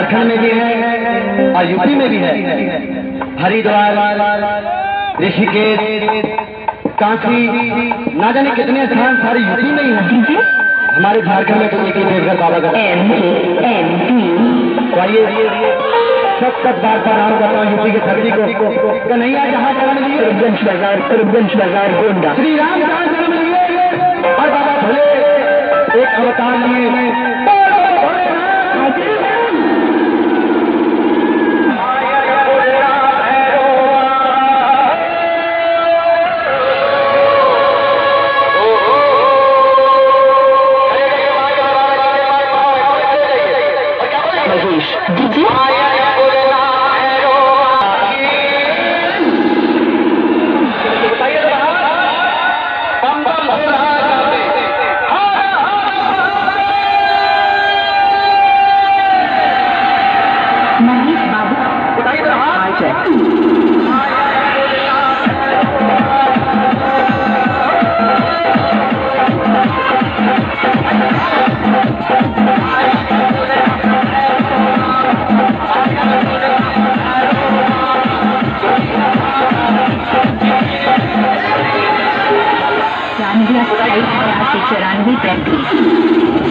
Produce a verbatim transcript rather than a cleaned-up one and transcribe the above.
झारखंड में भी है और यूपी में भी है। हरिद्वार, ऋषिकेश, काशी, ना जाने कितने स्थान सारे यूपी में ही है। हमारे झारखंड में तो एक ही देवघर बाबा का सब सब बार बार नाम बताओ यूपी के धरती को कन्हैया जहाँ जन्म लिए तुरगंज बाजार, तुरगंज बाजार गोंडा, श्री राम जहाँ जन्म लिए और बाबा भोले एक अवतार लिए। चौरानवे पैंतीस